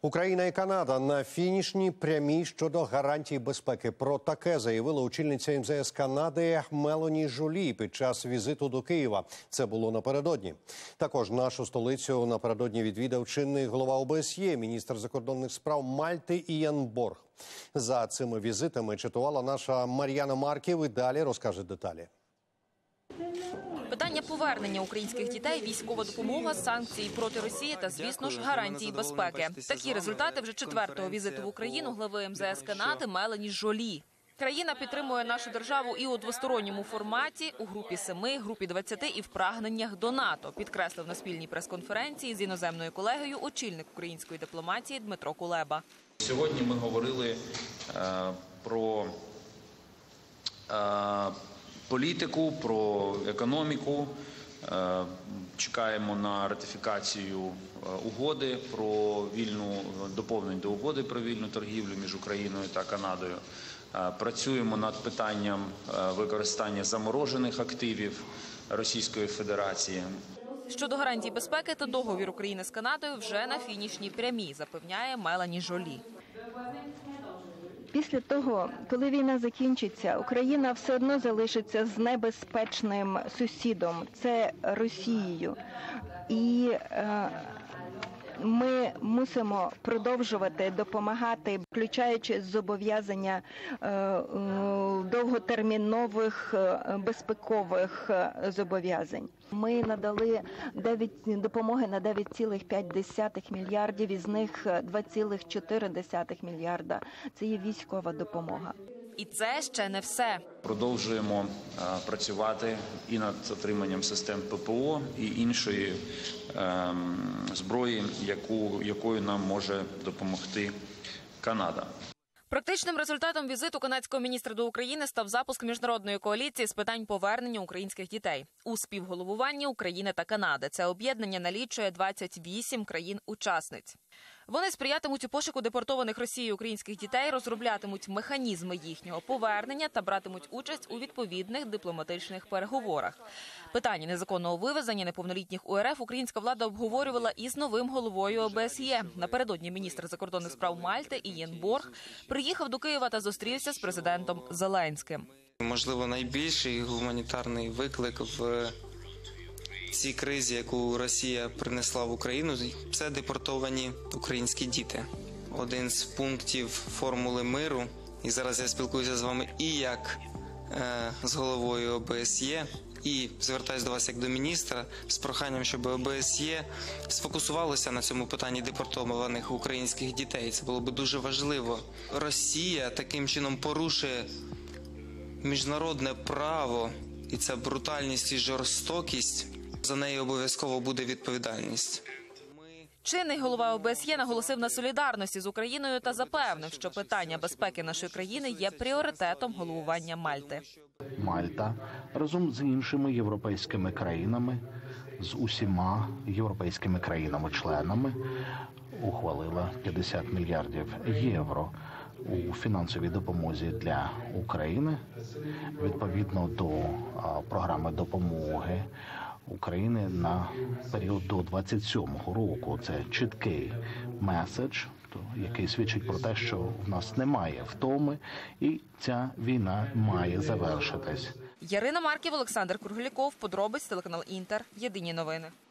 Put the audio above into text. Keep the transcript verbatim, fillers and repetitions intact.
Україна і Канада на фінішній прямій щодо гарантій безпеки. Про таке заявила очільниця ем зе ес Канади Мелані Жолі під час візиту до Києва. Це було напередодні. Також нашу столицю напередодні відвідав чинний голова о бе ес є, міністр закордонних справ Мальти Іан Борг. За цими візитами чатувала наша Мар'яна Марків і далі розкаже деталі. Питання повернення українських дітей, військова допомога, санкції проти Росії та, звісно ж, гарантії безпеки. Такі результати вже четвертого візиту в Україну глави ем зе ес Канади Мелані Жолі. Країна підтримує нашу державу і у двосторонньому форматі, у групі семи, групі двадцяти і в прагненнях до НАТО, підкреслив на спільній прес-конференції з іноземною колегою очільник української дипломатії Дмитро Кулеба. Сьогодні ми говорили е, про е, політику, про економіку. Е, чекаємо на ратифікацію угоди про вільну, доповнень до угоди про вільну торгівлю між Україною та Канадою. Е, працюємо над питанням використання заморожених активів Російської Федерації. Щодо гарантій безпеки, то договір України з Канадою вже на фінішній прямій, запевняє Мелані Жолі. Після того, коли війна закінчиться, Україна все одно залишиться з небезпечним сусідом – це Росією. І е, ми мусимо продовжувати допомагати, включаючи зобов'язання е, е, довготермінових безпекових зобов'язань. Ми надали допомоги на дев'ять цілих п'ять десятих мільярдів, із них два цілих чотири десятих мільярда – це є військова допомога. І це ще не все. Продовжуємо а, працювати і над отриманням систем пе пе о, і іншої е, зброї, яку, якою нам може допомогти Канада. Практичним результатом візиту канадського міністра до України став запуск міжнародної коаліції з питань повернення українських дітей у співголовуванні України та Канади. Це об'єднання налічує двадцять вісім країн-учасниць. Вони сприятимуть у пошуку депортованих Росією українських дітей, розроблятимуть механізми їхнього повернення та братимуть участь у відповідних дипломатичних переговорах. Питання незаконного вивезення неповнолітніх у ер еф українська влада обговорювала із новим головою о бе ес є. Напередодні міністр закордонних справ Мальти Іан Борг приїхав до Києва та зустрівся з президентом Зеленським. Можливо, найбільший гуманітарний виклик в цій кризі, яку Росія принесла в Україну, це депортовані українські діти. Один з пунктів формули миру, і зараз я спілкуюся з вами і як е, з головою о бе ес є, і звертаюся до вас як до міністра з проханням, щоб о бе ес є сфокусувалося на цьому питанні депортованих українських дітей. Це було б дуже важливо. Росія таким чином порушує міжнародне право, і ця брутальність і жорстокість, за неї обов'язково буде відповідальність. Чинний голова о бе ес є наголосив на солідарності з Україною та запевнив, що питання безпеки нашої країни є пріоритетом головування Мальти. Мальта разом з іншими європейськими країнами, з усіма європейськими країнами-членами ухвалила п'ятдесят мільярдів євро у фінансовій допомозі для України відповідно до програми допомоги України на період до двадцять сьомого року. Це чіткий меседж, який свідчить про те, що в нас немає втоми і ця війна має завершитись. Ярина Марків, Олександр Кругліков, подробиць, телеканал Інтер, єдині новини.